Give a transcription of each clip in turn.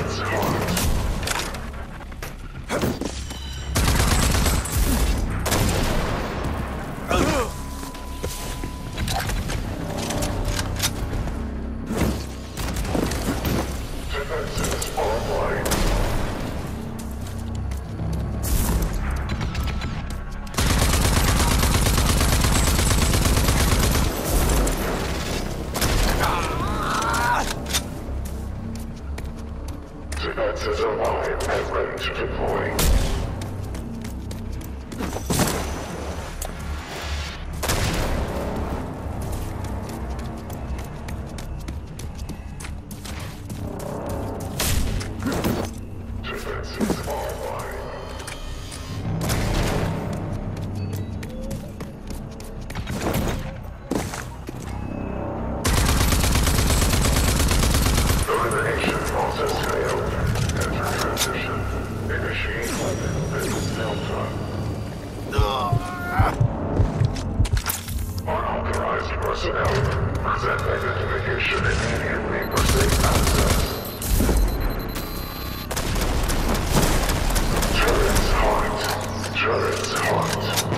Defenses alive and ready to deploy. Defenses online. Elimination process failed. Enter transition. Initiate weapon business delta. Unauthorized personnel. Present identification immediately for safe access. Turrets hot. Turrets hot.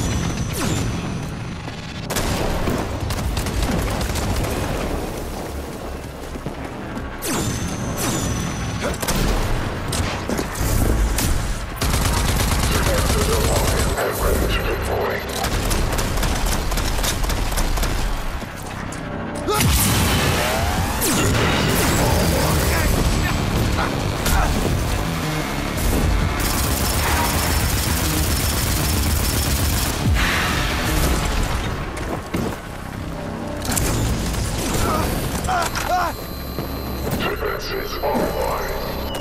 Defenses online.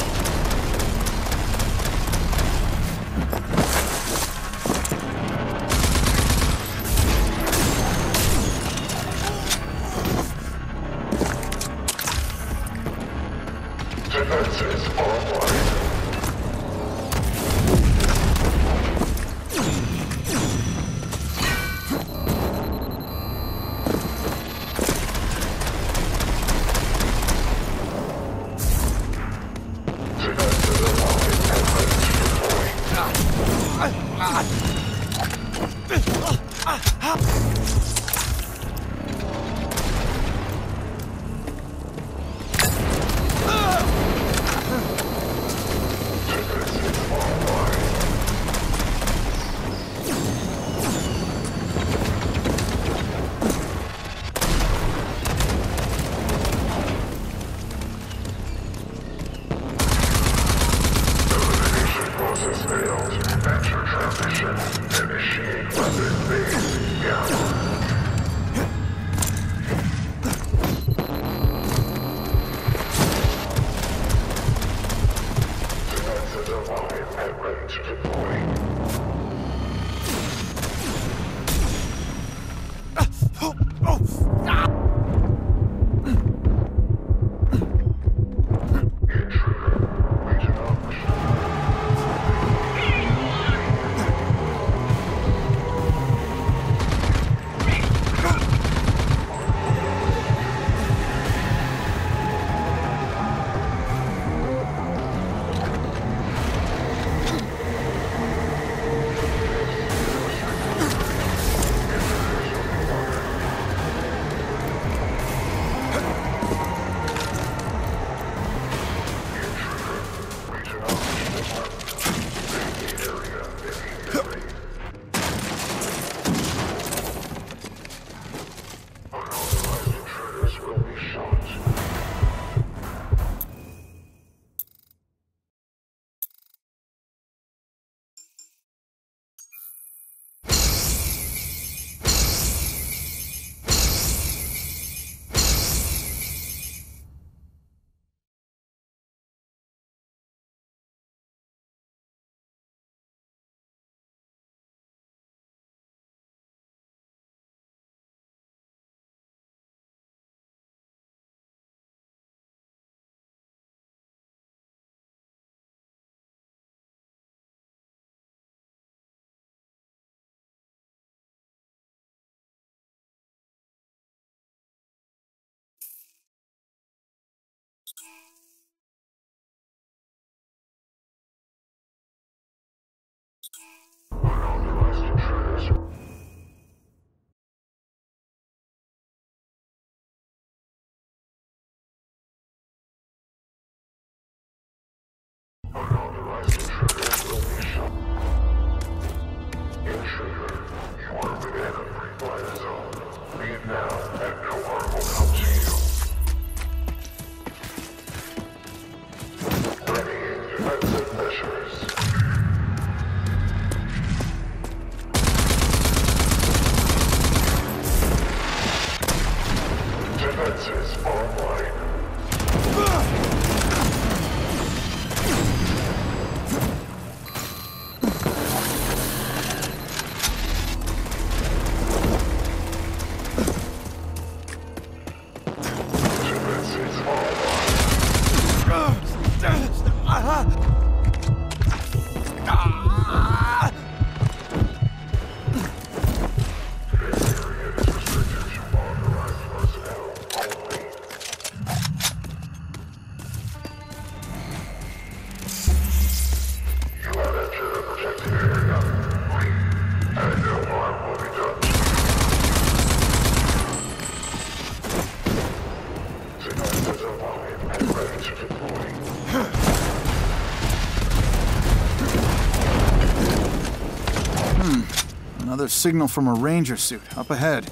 Defenses online. Process failed. Enter transition. Initiate weapon base. Defenses alive and ready to deploy. Unauthorized intruders. Unauthorized intruders will be shot. Intruder, you are within a free-fire zone. Leave now, and no harm will come to you. Readying defensive measures. Defenses online. Another signal from a ranger suit, up ahead.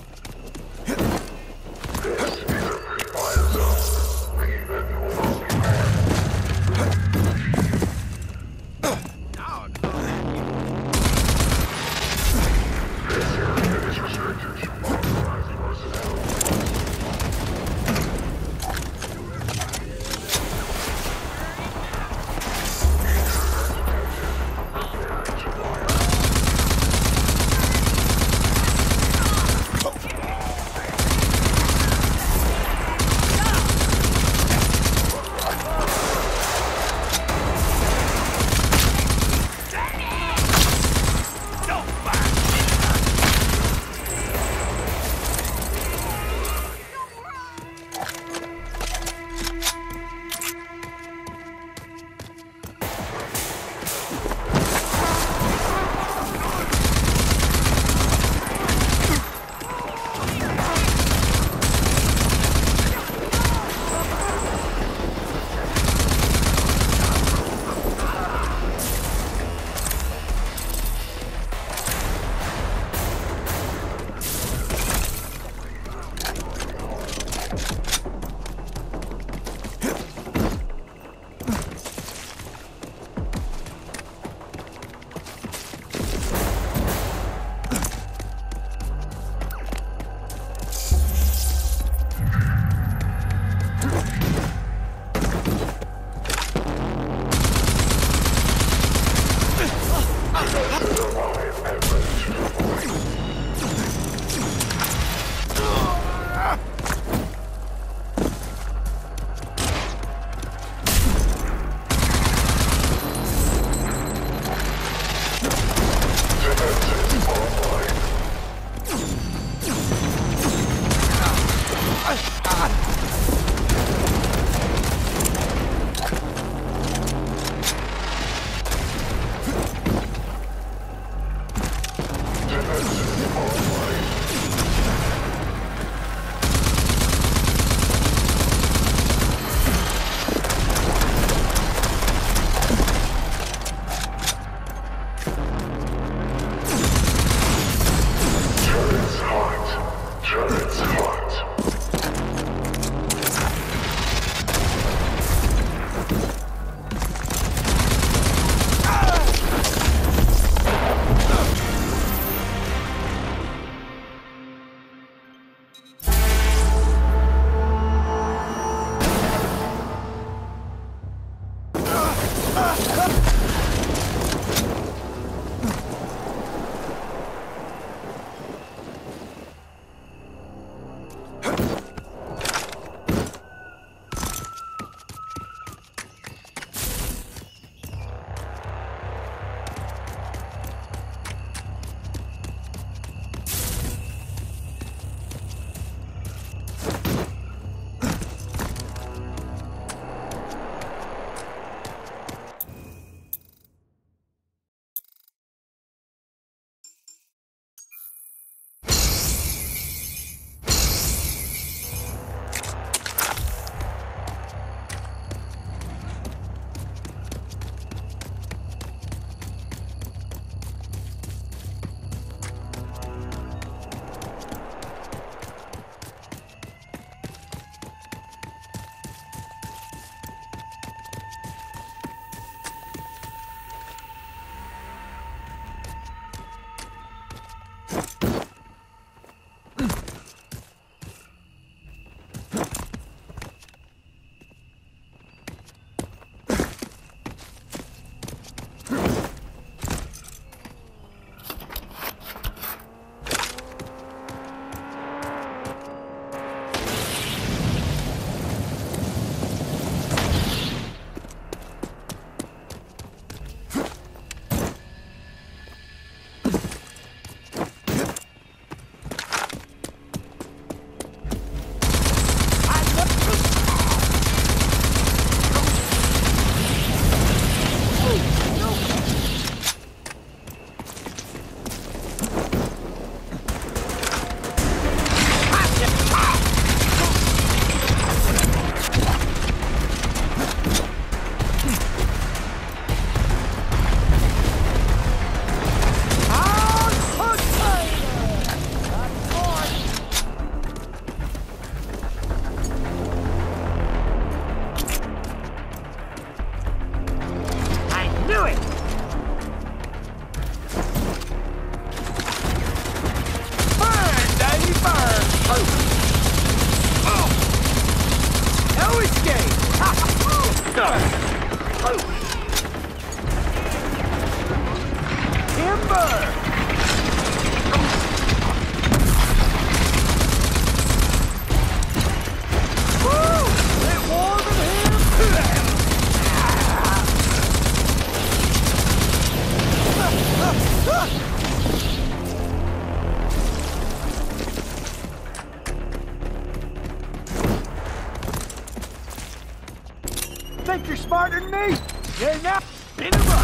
Do it! Burn, Davey, burn! No escape! Timber! Woo! It warm in here? Think you're smarter than me? Yeah, now, in the run.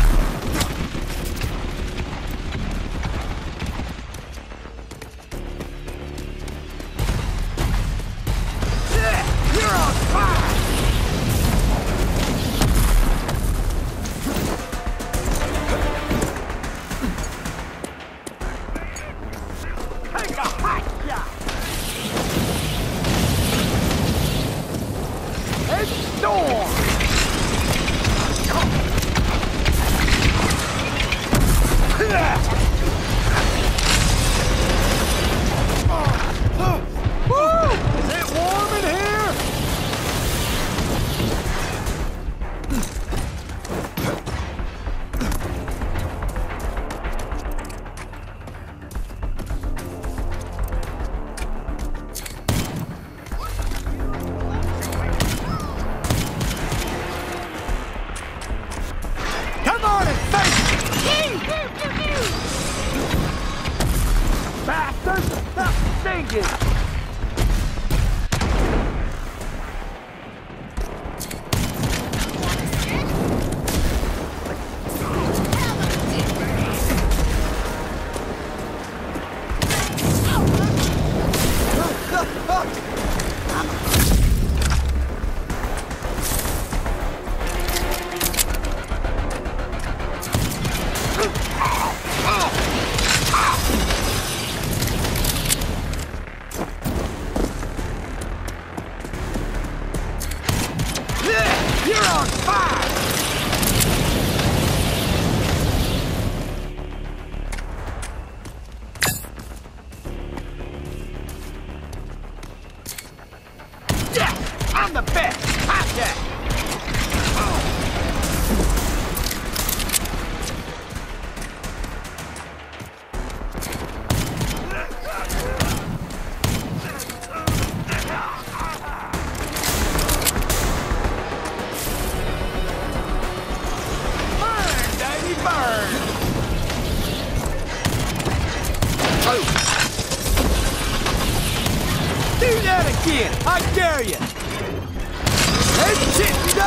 Yeah, you're on fire! Take a hot shot! And storm! Woo! Is it warm in here? Come on and face it! Bastard! Stop stinking! You're on fire! Yeah! I'm the best! Hot that! Do that again! I dare you! Hey, shit,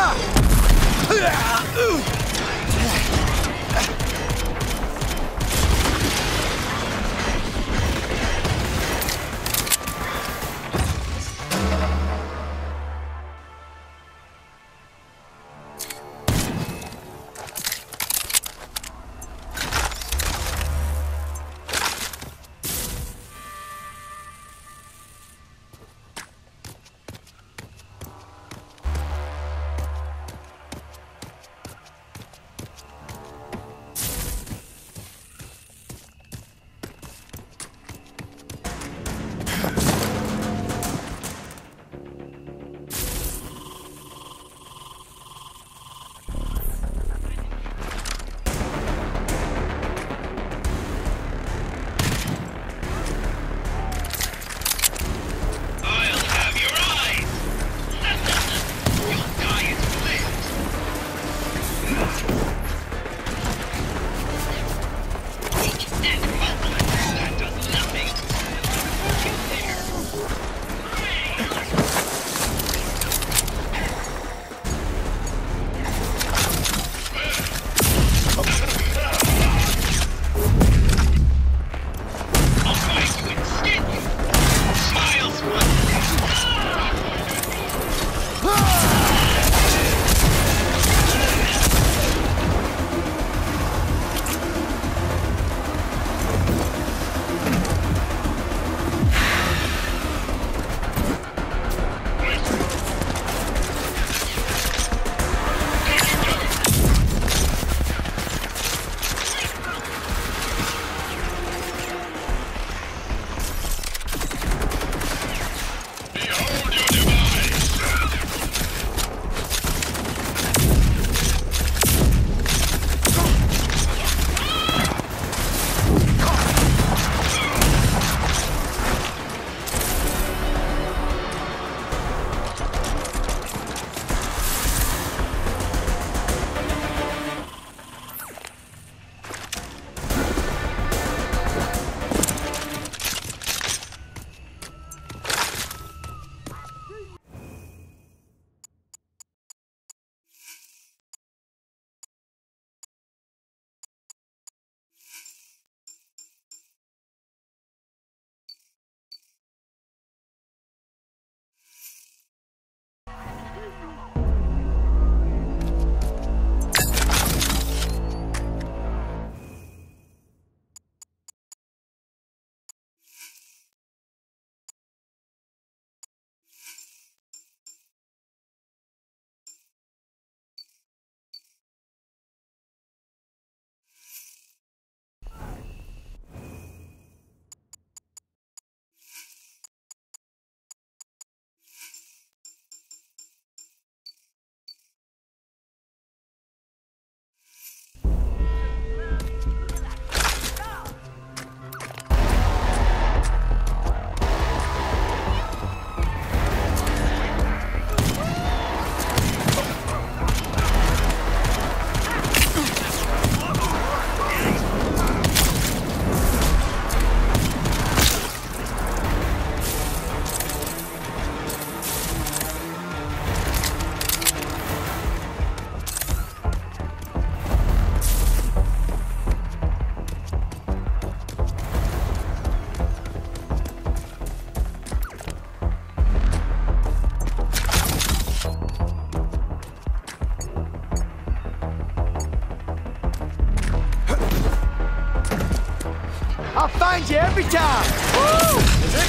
find you every time! Woo!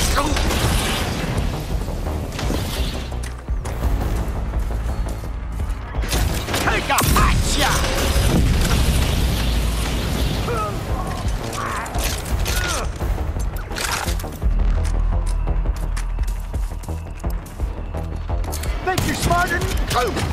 Take a hot shot! Think you're smarter than...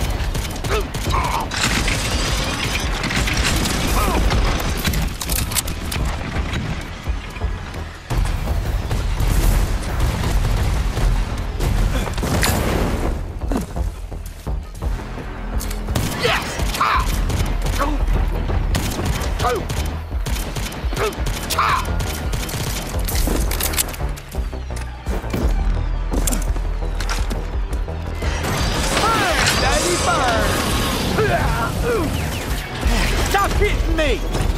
Stop hitting me!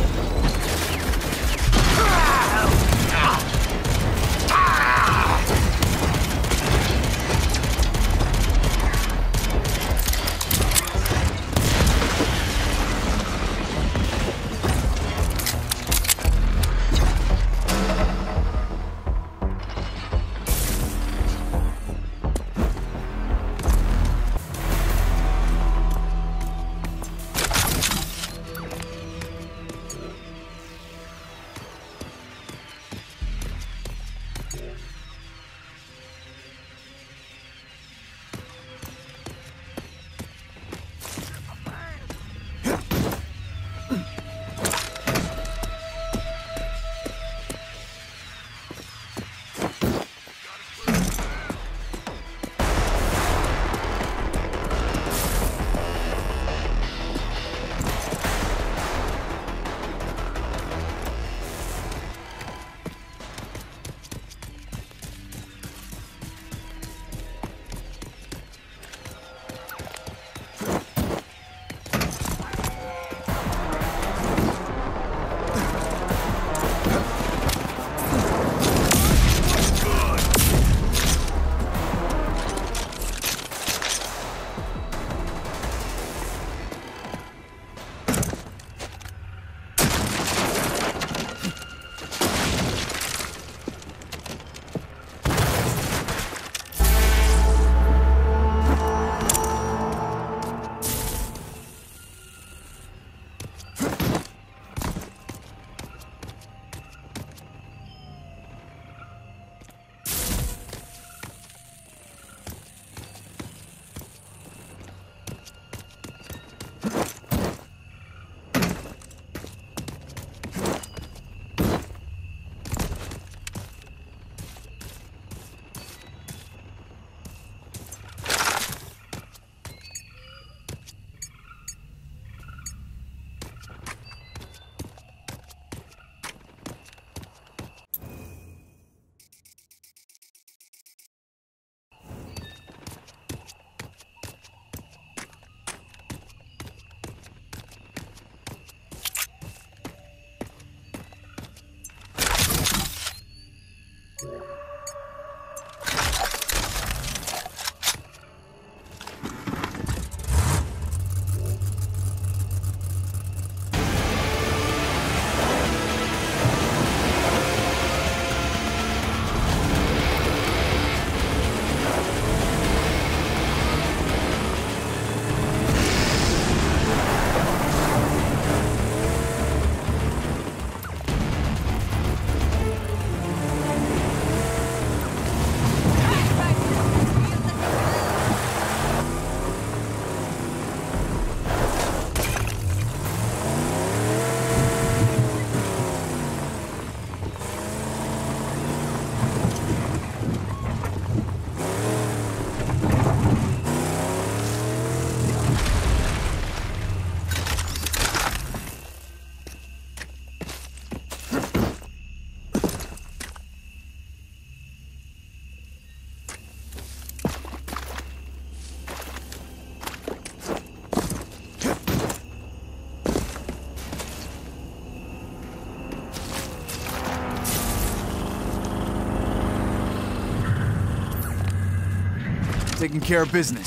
Taking care of business.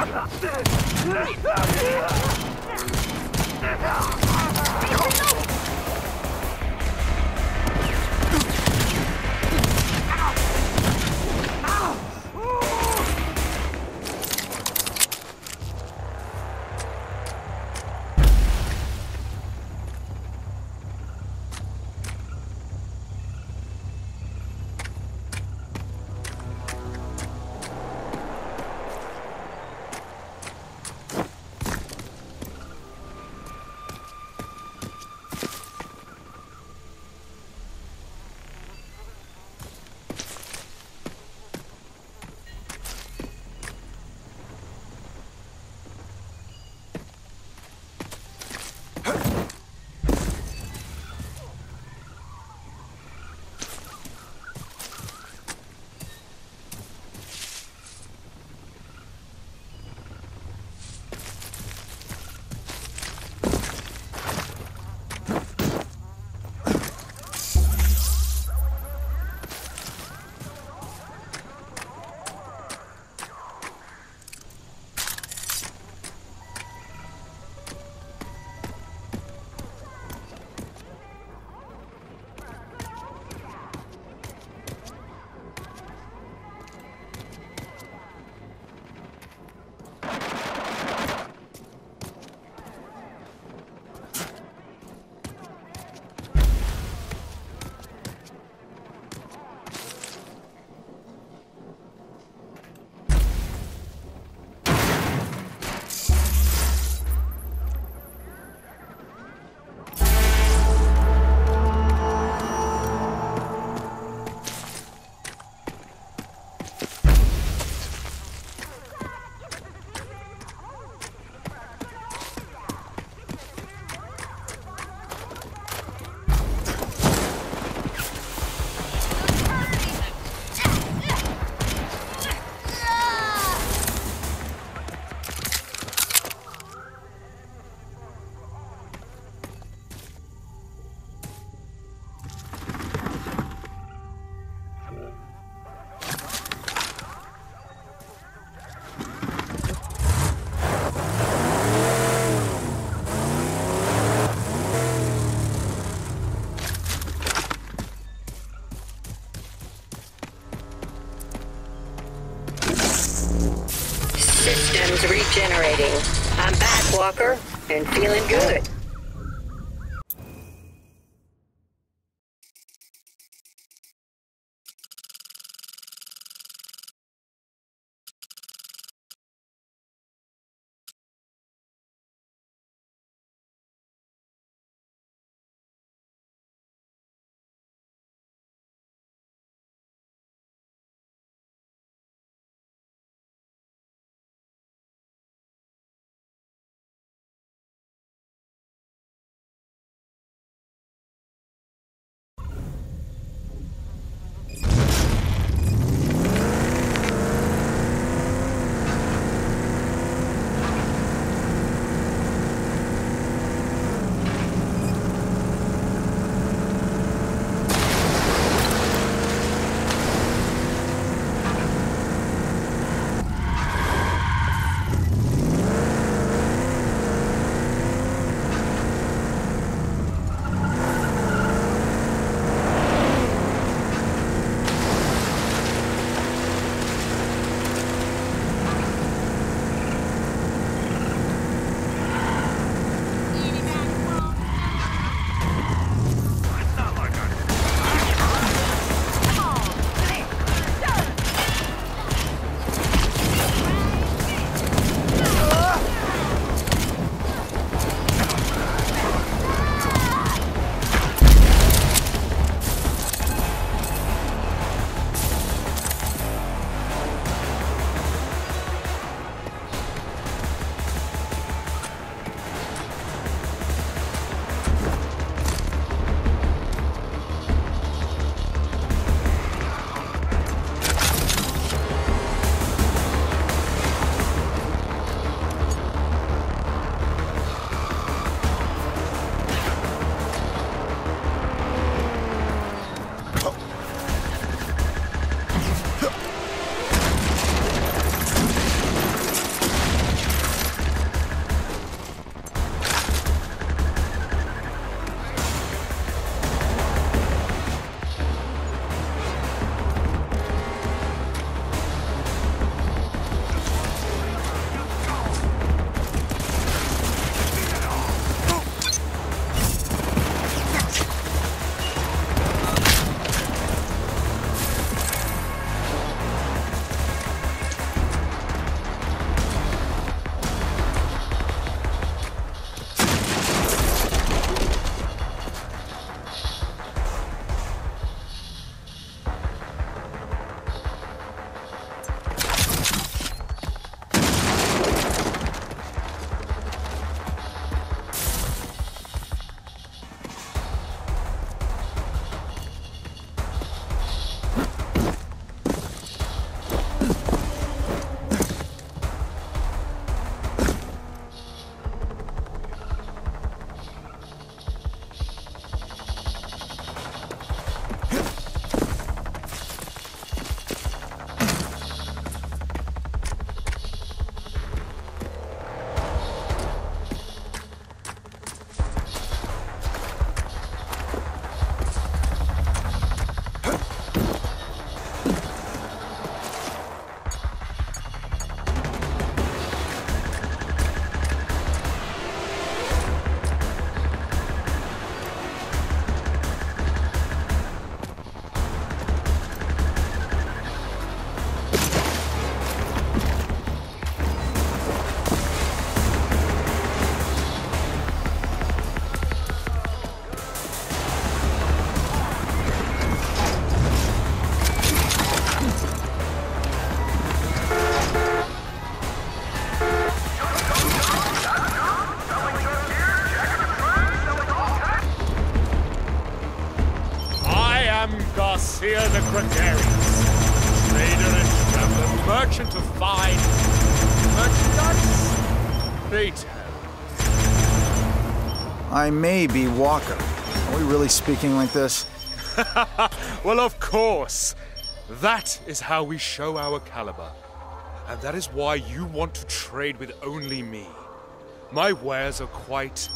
Systems regenerating. I'm back, Walker, and feeling good. of fine merchandise? Pray tell. I may be Walker. Are we really speaking like this? Well, of course. That is how we show our caliber. And that is why you want to trade with only me. My wares are quite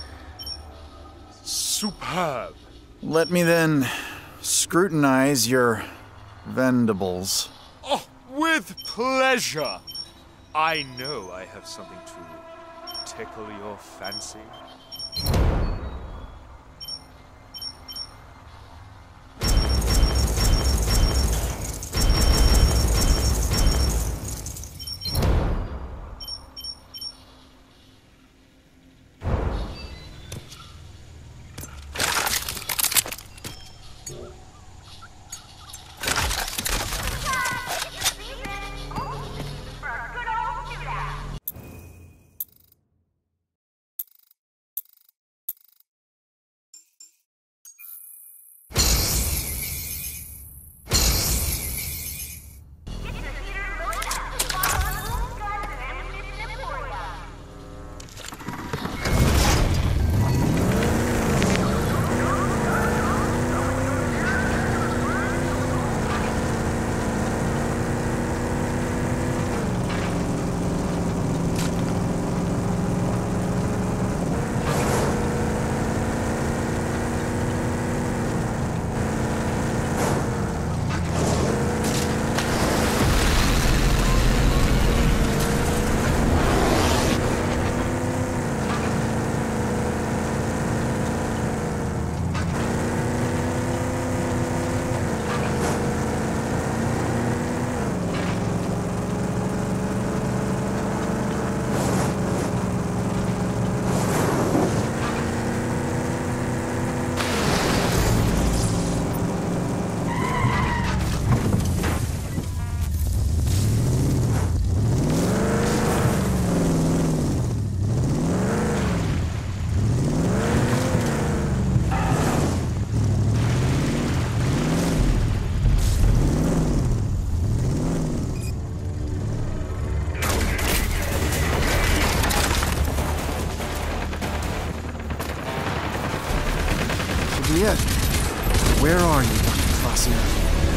superb. Let me then scrutinize your vendables. Oh, with pleasure. I know I have something to tickle your fancy. Where are you, Dr. Kvasir?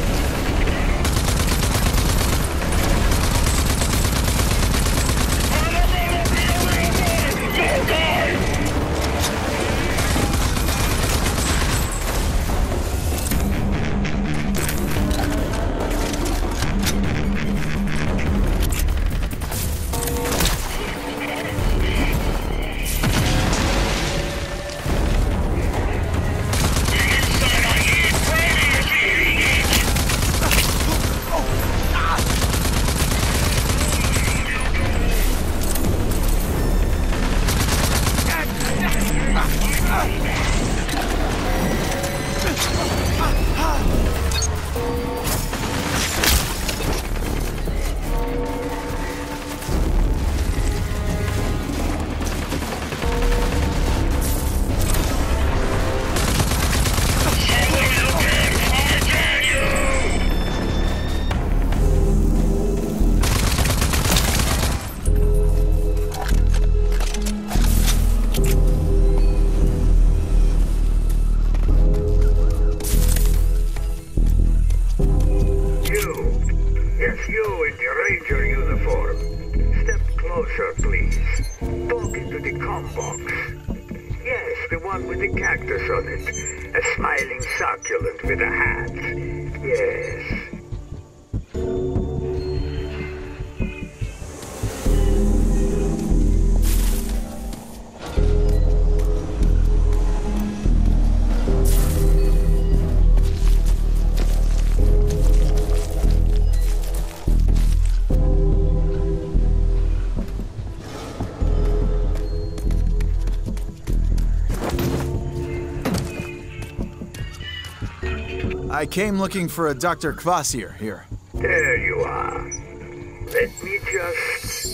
I came looking for a Dr. Kvasir here. There you are. Let me just...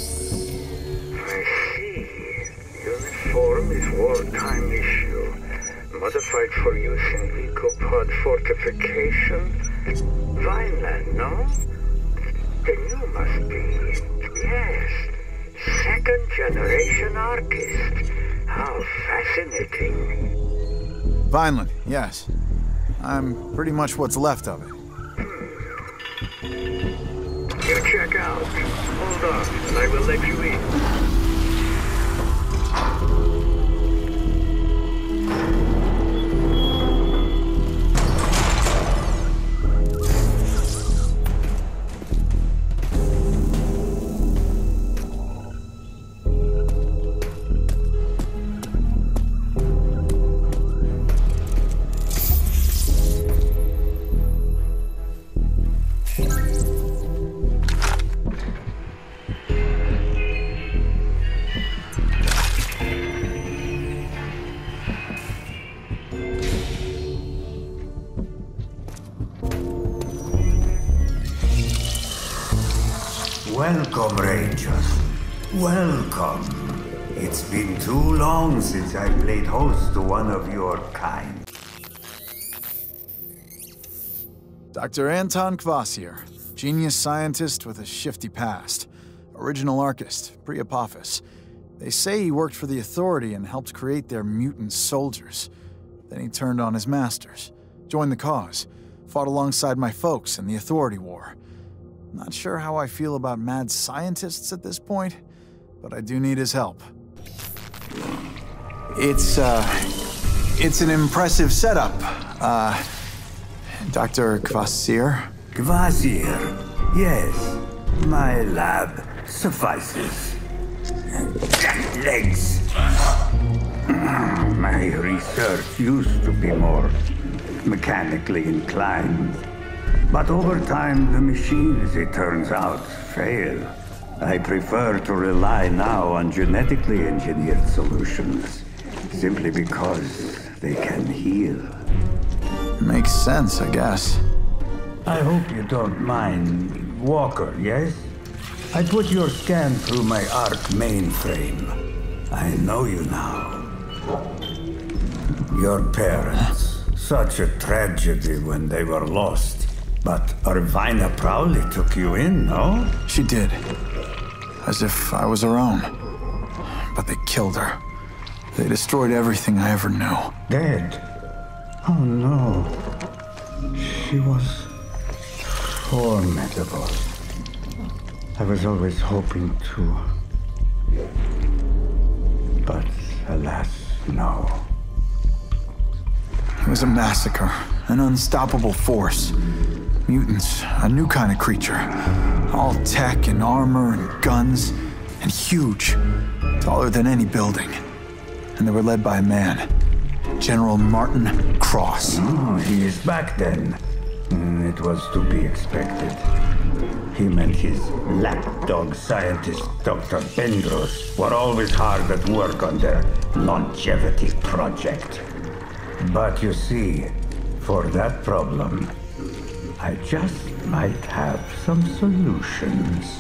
I see. Uniform is wartime issue. Modified for use in Ecopod fortification. Vineland, no? Then you must be, yes, second-generation archist. How fascinating. Vineland, yes. I'm pretty much what's left of it. You check out. Hold on, and I will let you in. Welcome, Rangers. Welcome. It's been too long since I played host to one of your kind. Dr. Anton Kvasir, genius scientist with a shifty past. Original archist, pre-Apophis. They say he worked for the Authority and helped create their mutant soldiers. Then he turned on his masters, joined the cause, fought alongside my folks in the Authority War. Not sure how I feel about mad scientists at this point, but I do need his help. It's an impressive setup. Dr. Kvasir? Kvasir, yes. My lab suffices. Legs. My research used to be more mechanically inclined. But over time, the machines, it turns out, fail. I prefer to rely now on genetically engineered solutions, simply because they can heal. Makes sense, I guess. I hope you don't mind. Walker, yes? I put your scan through my ARC mainframe. I know you now. Your parents. Such a tragedy when they were lost. But Irvina proudly took you in, no? She did. As if I was her own. But they killed her. They destroyed everything I ever knew. Dead? Oh no. She was formidable. I was always hoping to. But alas, no. It was a massacre. An unstoppable force. Mutants, a new kind of creature. All tech and armor and guns, and huge. Taller than any building. And they were led by a man. General Martin Cross. Oh, he is back then. It was to be expected. Him and his lapdog scientist, Dr. Bendros, were always hard at work on their longevity project. But you see, for that problem, I just might have some solutions.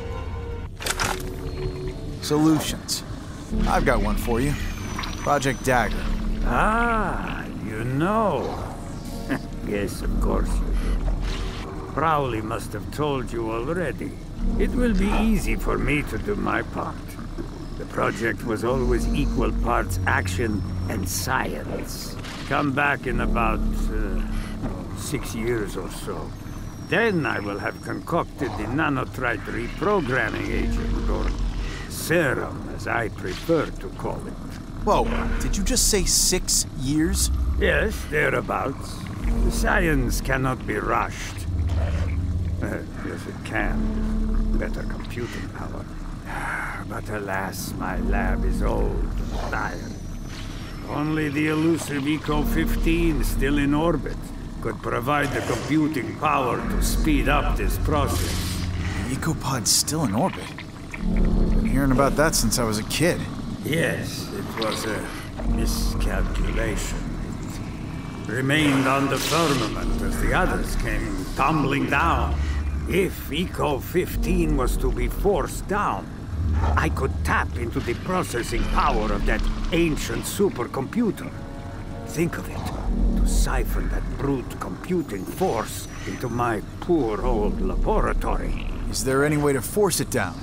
Solutions. I've got one for you. Project Dagger. Ah, you know. Yes, of course you do. Crowley must have told you already. It will be easy for me to do my part. The project was always equal parts action and science. Come back in about 6 years or so. Then I will have concocted the nanotrite reprogramming agent, or serum, as I prefer to call it. Whoa, did you just say 6 years? Yes, thereabouts. The science cannot be rushed. Yes, it can, with better computing power. But alas, my lab is old and tired. Only the elusive Eco-15 still in orbit could provide the computing power to speed up this process. The Ecopod's still in orbit. Been hearing about that since I was a kid. Yes, it was a miscalculation. It remained on the firmament as the others came tumbling down. If Eco-15 was to be forced down, I could tap into the processing power of that ancient supercomputer. Think of it, to siphon that brute computing force into my poor old laboratory. Is there any way to force it down?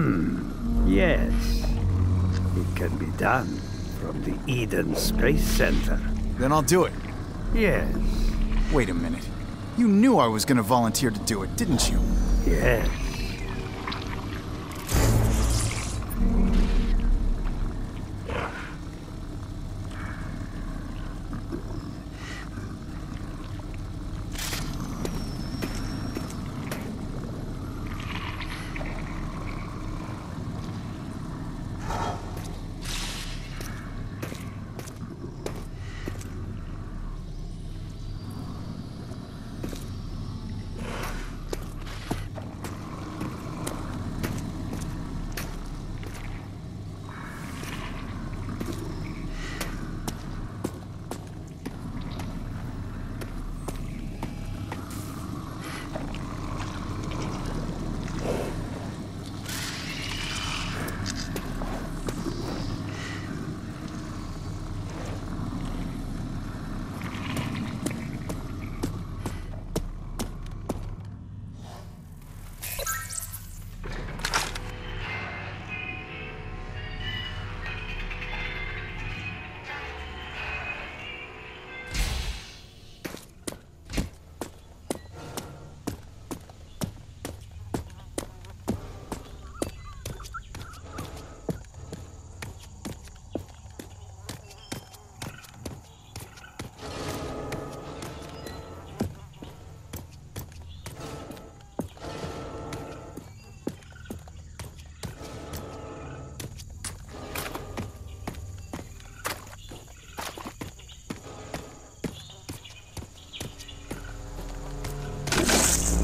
Yes. It can be done from the Eden Space Center. Then I'll do it. Yes. Wait a minute. You knew I was gonna volunteer to do it, didn't you? Yes.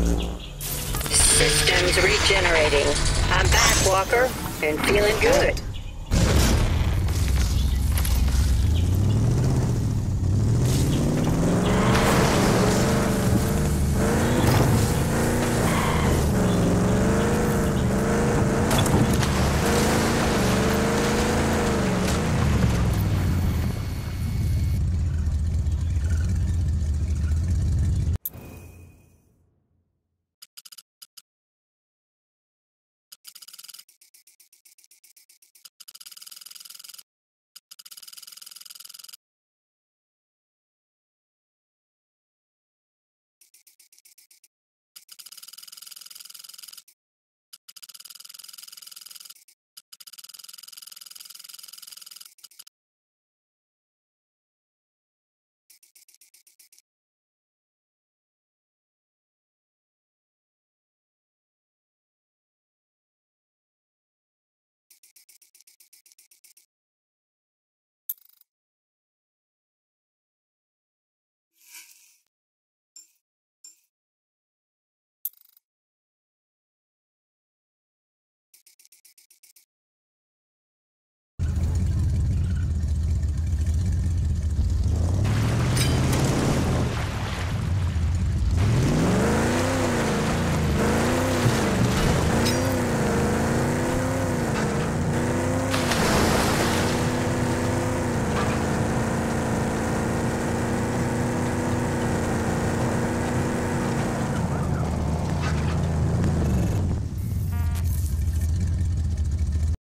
Systems regenerating. I'm back, Walker, and feeling good.